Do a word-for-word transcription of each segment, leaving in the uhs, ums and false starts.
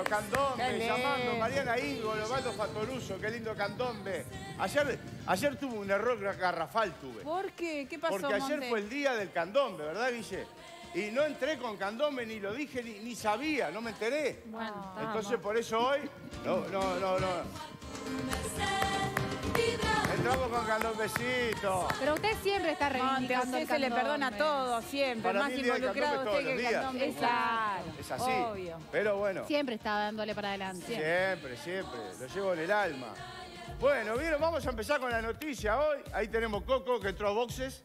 candombe, llamando Mariana Ingo, Osvaldo Fatoruso, qué lindo candombe. Ayer, ayer tuve un error garrafal, tuve. ¿Por qué? ¿Qué pasó, Porque ayer Monte? fue el día del candombe, ¿verdad, Guille? Y no entré con candombe, ni lo dije, ni, ni sabía, no me enteré. Bueno, entonces vamos. por eso hoy, no, no, no, no. Entramos con candombecito. Pero usted siempre está Monte, a reivindicando usted el se le candombe. perdona todo, siempre. Para Más mí el día del involucrado candombe usted todos que los el candombe. días. Claro. Es así. Obvio. Pero bueno. Siempre está dándole para adelante. Siempre, siempre. Lo llevo en el alma. Bueno, ¿vieron? Vamos a empezar con la noticia hoy. Ahí tenemos Coco, que entró a boxes.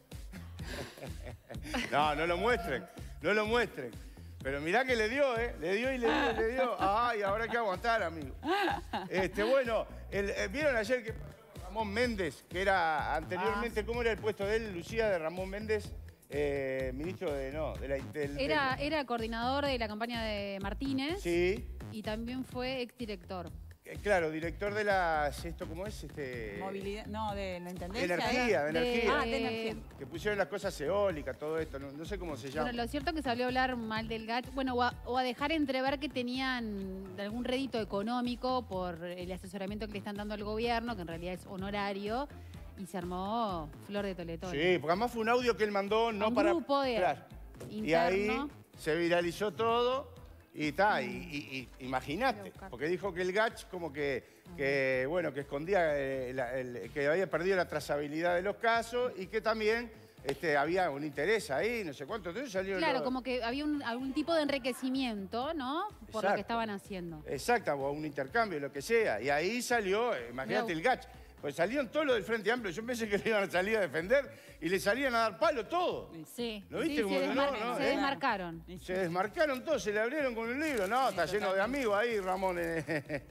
No, no lo muestren. No lo muestren. Pero mirá que le dio, ¿eh? Le dio y le dio y le dio. Ay, ahora hay que aguantar, amigo. Este, bueno, el, eh, ¿vieron ayer que Ramón Méndez, que era anteriormente, ¿cómo era el puesto de él, Lucía, de Ramón Méndez? Eh, ministro de, no, de la... Del, Era, del- era coordinador de la campaña de Martínez Sí. y también fue exdirector. Eh, Claro, director de las... ¿Esto cómo es? Este... Movilidad, no, de la intendencia. Energía, de De- energía. Ah, de energía. Que pusieron las cosas eólicas, todo esto, no, no sé cómo se llama. Bueno, lo cierto es que salió a hablar mal del G A T, bueno, o a, o a dejar entrever que tenían algún rédito económico por el asesoramiento que le están dando al gobierno, que en realidad es honorario, y se armó flor de toletón. Sí, porque además fue un audio que él mandó no un para... grupo de Claro. interno. Y ahí se viralizó todo y está, y, y- y imagínate, porque dijo que el Gach como que, que bueno, que escondía, eh, la- el- que había perdido la trazabilidad de los casos y que también este, había un interés ahí, no sé cuánto. Entonces salió Claro, lo- como que había un- algún tipo de enriquecimiento, ¿no? Por lo Exacto. que estaban haciendo. Exacto, o un intercambio, lo que sea. Y ahí salió, eh, imagínate Mirá. el Gach. Pues salieron todos los del Frente Amplio. Yo pensé que le iban a salir a defender y le salían a dar palo todo. Sí, ¿Lo sí, viste? se, Como que no, desmar- no, se eh? desmarcaron. Se desmarcaron todos, se le abrieron con el libro. No, está lleno de amigos ahí, Ramón. eh.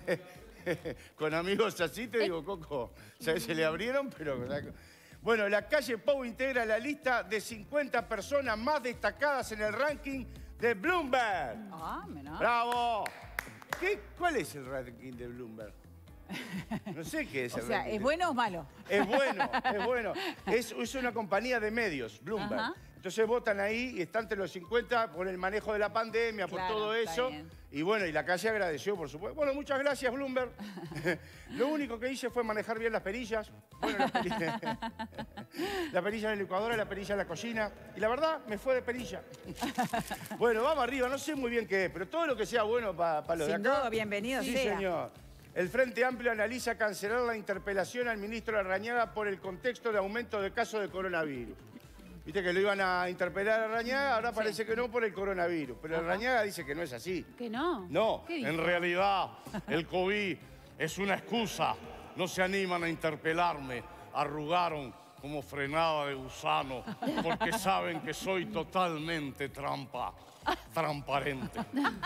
Con amigos así, te digo, Coco. Se, se le abrieron, pero... Bueno, la calle Pou integra la lista de cincuenta personas más destacadas en el ranking de Bloomberg. Ah, mirá. ¡Bravo! ¿Qué, ¿Cuál es el ranking de Bloomberg? No sé qué es O el sea, ranking ¿es de- bueno o malo? Es bueno, es bueno. Es, es una compañía de medios, Bloomberg. Ajá. Entonces votan ahí y están entre los cincuenta por el manejo de la pandemia, por Claro, todo está eso. bien. Y bueno, y la calle agradeció, por supuesto. Bueno, muchas gracias, Bloomberg. Lo único que hice fue manejar bien las perillas. Bueno, las perillas, la perilla de la licuadora, la perilla de la cocina. Y la verdad, me fue de perilla. Bueno, vamos arriba. No sé muy bien qué es, pero todo lo que sea bueno para los de Sin acá. duda, bienvenido Sí, sea. señor. El Frente Amplio analiza cancelar la interpelación al ministro Larrañaga por el contexto de aumento de casos de coronavirus. Viste que lo iban a interpelar a Larrañaga, ahora parece que no por el coronavirus. Pero Larrañaga dice que no es así. ¿Que no? No, ¿Qué dijo? En realidad, el COVID es una excusa. No se animan a interpelarme. Arrugaron como frenada de gusano porque saben que soy totalmente trampa, transparente.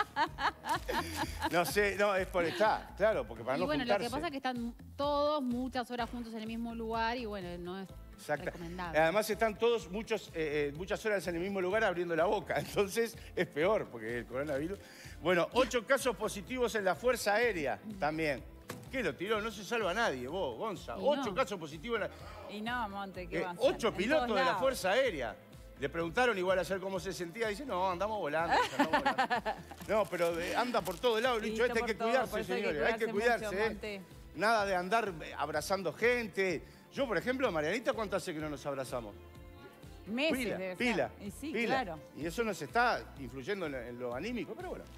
No sé, no, es por estar, claro, porque para Y no bueno, juntarse. lo que pasa es que están todos muchas horas juntos en el mismo lugar y bueno, no es Exacto. recomendable. Además están todos muchos, eh, eh, muchas horas en el mismo lugar abriendo la boca. Entonces es peor, porque el coronavirus... Bueno, ocho casos positivos en la Fuerza Aérea también. ¿Qué lo tiró? No se salva nadie, vos, Gonza. Y Ocho no. casos positivos en la... Y no, Monte, ¿qué Eh, va a hacer? ocho En pilotos todos de la lados. Fuerza Aérea. Le preguntaron igual ayer cómo se sentía. Dice, no, andamos volando. andamos volando". No, pero de- anda por todo lado. Sí, Licho, este hay por que todo, cuidarse, por eso hay que señores. Hay que cuidarse cuidarse. mucho, ¿eh? Monte. Nada de andar eh, abrazando gente. Yo, por ejemplo, Marianita, ¿cuánto hace que no nos abrazamos? Meses Pila, debe ser. pila, Y sí, pila. claro. Y eso nos está influyendo en, en lo anímico, pero bueno.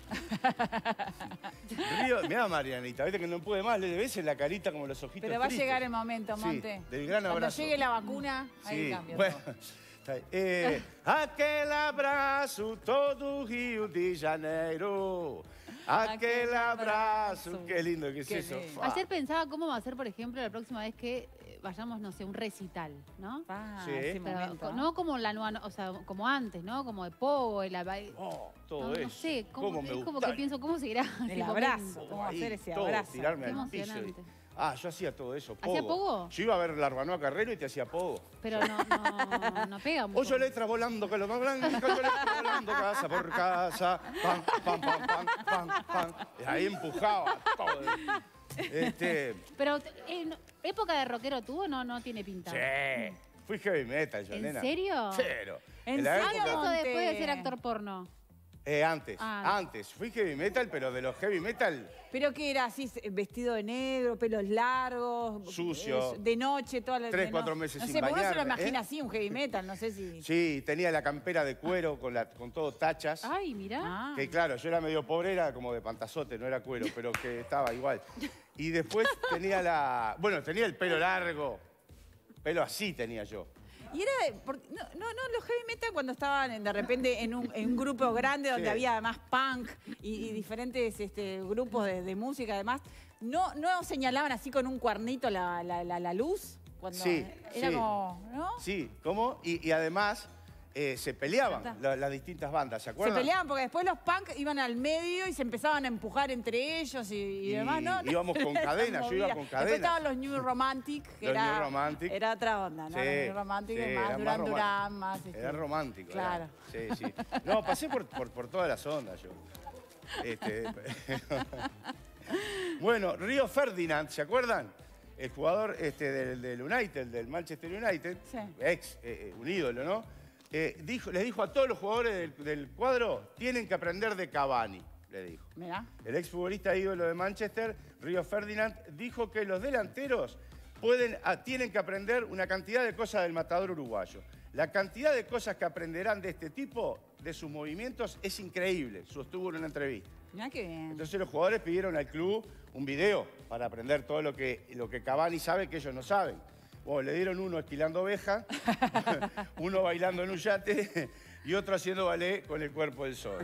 Río, mirá, Marianita, viste que no puede más, le ves en la carita como los ojitos Pero va a tristes. llegar el momento, Sí, Monte. del gran abrazo. Cuando llegue la vacuna, ahí Sí, cambia bueno. todo. Está bien. Eh, aquel abraço todo Rio de Janeiro. Aquel Aquel abrazo. abrazo. Qué lindo que es Qué eso. lindo. Fa. Ayer pensaba cómo va a ser, por ejemplo, la próxima vez que eh, vayamos, no sé, a un recital, ¿no? Ah, Sí. ese Pero momento. co- no como la nueva, o sea, como antes, ¿no? Como de pogo, el aba- Oh, todo no, eso. no sé, cómo, ¿Cómo me es como gusta? que pienso, ¿cómo seguirá? El ese abrazo. momento? ¿Cómo Ahí, hacer ese todo, abrazo? tirarme Qué al piso. emocionante. Ah, yo hacía todo eso, pogo. ¿Hacía pogo? Yo iba a ver la Arbanoa Carrero y te hacía pogo. Pero no, no, no pega mucho. Ocho letras volando, que lo más blanco, ocho letras volando, casa por casa, pam, pam, pam, pam, pam, pam. Y ahí empujaba todo. Este, Pero, eh, no- ¿época de rockero tuvo o no, no tiene pinta? sí, fui heavy metal yo, ¿En nena. serio? Cero. ¿En la serio? ¿Qué hizo Monte. después de ser actor porno? Eh, antes, Ah. antes. Fui heavy metal, pero de los heavy metal... ¿Pero qué era así, vestido de negro, pelos largos? Sucio. eh, De noche, toda la... Tres, de cuatro no- meses no sin sé, porque uno se lo bañarme, imagina ¿eh? así, un heavy metal, no sé si... Sí, tenía la campera de cuero con, la, con todo tachas. Ay, mirá. Ah. Que claro, yo era medio pobre, era como de pantazote, no era cuero, pero que estaba igual. Y después tenía la... Bueno, tenía el pelo largo. Pelo así tenía yo. Y era, por- no, no, no, los heavy metal cuando estaban en- de repente en un, en un grupo grande donde Sí. había además punk y, y diferentes este, grupos de, de música además, ¿no, no señalaban así con un cuernito la, la, la, la luz? Cuando Sí, era sí. como, ¿no? Sí, ¿cómo? Y, y además eh, se peleaban la- las distintas bandas, ¿se Se acuerdan? peleaban porque después los punk iban al medio y se empezaban a empujar entre ellos y, y Y demás, ¿no? íbamos con Esa cadenas, yo iba movida. con Después cadenas. estaban los New Romantic, que Los era, New Romantic. era otra onda, ¿no? Sí, Los New Romantic sí, es era más más Duran romántico. Duran, más... este, Era romántico. era. Claro. Sí, sí. No, pasé por, por, por todas las ondas yo. Este, bueno, Río Ferdinand, ¿se acuerdan? El jugador este, del, del United, del Manchester United, Sí. ex, eh, un ídolo, ¿no? Eh, dijo, les dijo a todos los jugadores del, del cuadro, tienen que aprender de Cavani, le dijo. Mirá. El exfutbolista ídolo de Manchester, Río Ferdinand, dijo que los delanteros pueden, ah, tienen que aprender una cantidad de cosas del matador uruguayo. La cantidad de cosas que aprenderán de este tipo, de sus movimientos, es increíble, sostuvo en una entrevista. Mirá qué bien. Entonces los jugadores pidieron al club un video para aprender todo lo que, lo que Cavani sabe que ellos no saben. Bueno, le dieron uno esquilando oveja, uno bailando en un yate y otro haciendo ballet con el cuerpo del sol.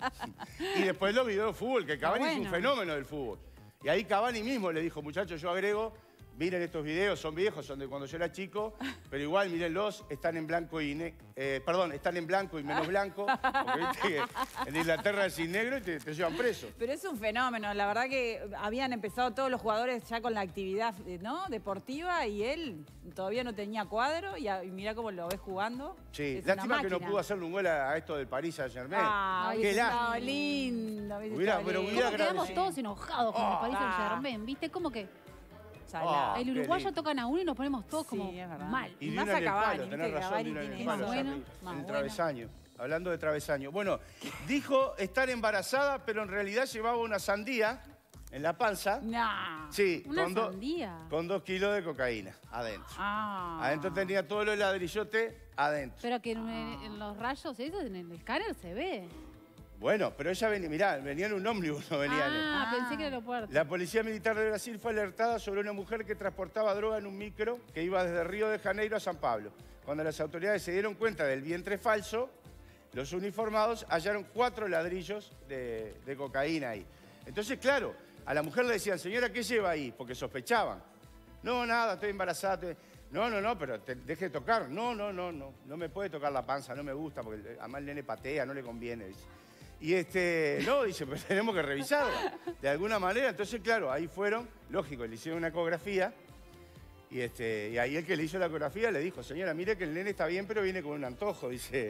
Y después los videos de fútbol, que Cavani es un bueno. fenómeno del fútbol. Y ahí Cavani mismo le dijo, muchachos, yo agrego, miren estos videos, son viejos, son de cuando yo era chico, pero igual, mírenlos, están en blanco y ne- eh, perdón, están en blanco y menos blanco, porque viste que en Inglaterra es sin negro y te, te llevan preso. Pero es un fenómeno, la verdad que habían empezado todos los jugadores ya con la actividad, ¿no? Deportiva y él todavía no tenía cuadro y, a- y mirá cómo lo ves jugando. Sí, Es una lástima que no máquina. pudo hacerle un gol a, a esto del Paris Saint-Germain. Ah, Qué hubiese estado lástima. lindo. hubiese Hubiera- estado pero lindo. hubiera ¿Cómo quedamos agradecido. todos enojados con el Paris Ah. Saint-Germain? ¿Viste? Como que Salado. Ah, el qué uruguayo lindo. tocan a uno y nos ponemos todos Sí, como es verdad. mal. Y de Más una a en el Cavani, palo, viste tenés que razón, Cavani de una en tiene el palo, eso. o sea, Más en bueno, el más travesaño. Hablando de travesaño. Bueno, dijo estar embarazada, pero en realidad llevaba una sandía en la panza. No. Sí, Una con, do- sandía. con dos kilos de cocaína adentro. Ah. Adentro tenía todos los ladrillotes adentro. Pero que en, en los rayos esos, en el escáner se ve. Bueno, pero ella venía, mirá, venía en un ómnibus, no venía en el- Ah, Ah. pensé que era el aeropuerto. La Policía Militar de Brasil fue alertada sobre una mujer que transportaba droga en un micro que iba desde Río de Janeiro a San Pablo. Cuando las autoridades se dieron cuenta del vientre falso, los uniformados hallaron cuatro ladrillos de, de cocaína ahí. Entonces, claro, a la mujer le decían, señora, ¿qué lleva ahí? Porque sospechaban. No, nada, estoy embarazada. estoy- No, no, no, pero te, deje de tocar. No, no, no, no, no me puede tocar la panza, no me gusta, porque además el nene patea, no le conviene, dice. Y este, no, dice, pero tenemos que revisarla de alguna manera. Entonces, claro, ahí fueron, lógico, le hicieron una ecografía. Y, este, y ahí el que le hizo la ecografía le dijo, señora, mire que el nene está bien, pero viene con un antojo, dice.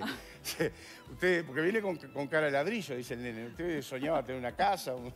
Usted, porque viene con, con cara de ladrillo, dice el nene. Usted soñaba tener una casa. un-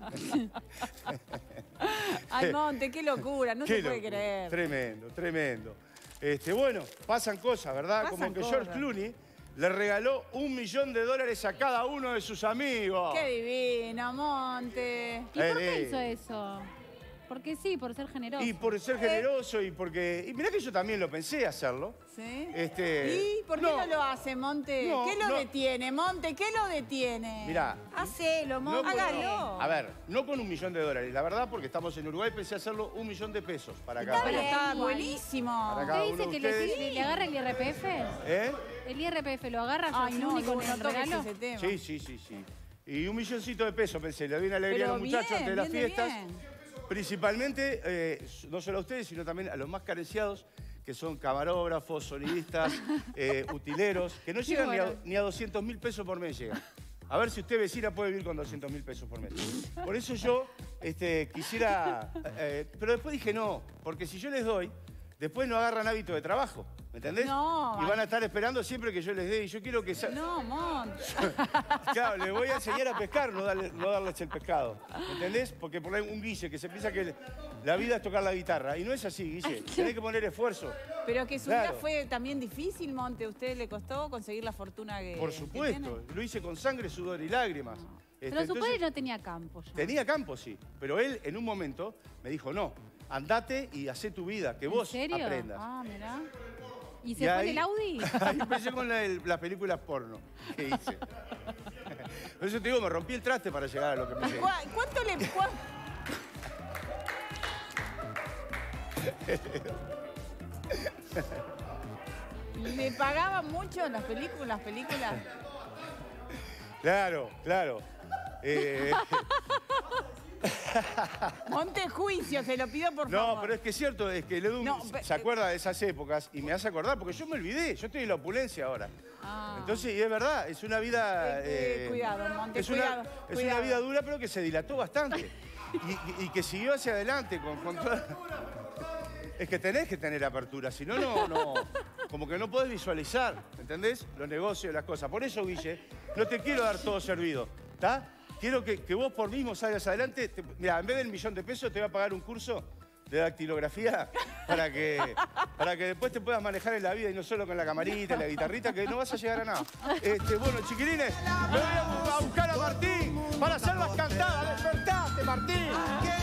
Ay, Monte, qué locura, no Qué se puede locura. creer. Tremendo, tremendo. Este, bueno, pasan cosas, ¿verdad? Pasan Como que cosas. George Clooney le regaló un millón de dólares a cada uno de sus amigos. Qué divino, Monte. ¿Y por qué Eh, hizo eso? Porque sí, por ser generoso. Y por ser generoso y porque... Y mirá que yo también lo pensé hacerlo. ¿Sí? Este, ¿Y por qué no, lo hace, Monte? No, ¿Qué lo no. detiene, Monte? ¿Qué lo detiene? Mirá. Hacelo, No Monte. con- Hágalo. A ver, no con un millón de dólares. La verdad, porque estamos en Uruguay, pensé hacerlo un millón de pesos para cada Está, uno. bien, está Igual. buenísimo. Para ¿Qué cada uno dice de que le, ustedes. le- le agarra el I R P F? ¿Eh? ¿El I R P F lo agarra Ay, George no, Clooney no, con no el toques regalo? ese tema. Sí, sí, sí, sí. Y un milloncito de pesos, pensé. Le doy una alegría Pero a los muchachos bien, antes de las bien de fiestas. bien. Principalmente, eh, no solo a ustedes, sino también a los más carenciados, que son camarógrafos, sonidistas, eh, utileros, que no llegan ni, a, bueno. ni a doscientos mil pesos por mes llegan. A ver si usted, vecina, puede vivir con doscientos mil pesos por mes. Por eso yo este, quisiera... eh, pero después dije no, porque si yo les doy, después no agarran hábito de trabajo. ¿Me entendés? No, y van a estar esperando siempre que yo les dé. Y yo quiero que... No, Monte. Claro, les voy a enseñar a pescar, no, darle, no darles el pescado. ¿Me entendés? Porque por ahí un Guille que se piensa que la vida es tocar la guitarra. Y no es así, Guille. Tenés que poner esfuerzo. Pero que su Claro. vida fue también difícil, Monte. ¿A usted le costó conseguir la fortuna que Por que supuesto. tiene? Lo hice con sangre, sudor y lágrimas. Pero Este, su entonces, padre no tenía campo ya. tenía campo, sí. Pero él, en un momento, me dijo, no, andate y hacé tu vida, que vos ¿En serio? aprendas. Ah, mirá. ¿Y Y se fue ahí- en el Audi? Ahí empecé con la- el- las películas porno que hice. Por eso te digo, me rompí el traste para llegar a lo que me llegué. ¿Cuá- ¿Cuánto le...? cuá- ¿Le pagaban mucho en las películas? Las películas? Claro, claro. Eh, Monte juicio, se lo pido por favor. no, pero es que es cierto, es que el Edu No, se pe- acuerda de esas épocas y me hace acordar, porque yo me olvidé, yo estoy en la opulencia ahora. Ah. Entonces, y es verdad, es una vida... Eh, eh, cuidado, Monte, es una, cuidado, Es cuidado. una vida dura, pero que se dilató bastante. Y, y- y que siguió hacia adelante con, con toda... Es que tenés que tener apertura, si no, no, no, como que no podés visualizar, ¿entendés? Los negocios, las cosas. Por eso, Guille, no te quiero dar todo servido, ¿está? Quiero que, que vos por mismo salgas adelante. Te, mira, en vez del millón de pesos te voy a pagar un curso de dactilografía para que, para que después te puedas manejar en la vida y no solo con la camarita y la guitarrita, que no vas a llegar a nada. Este, bueno, chiquilines, me voy a buscar a Martín para hacer las cantadas. ¡Despertate, Martín!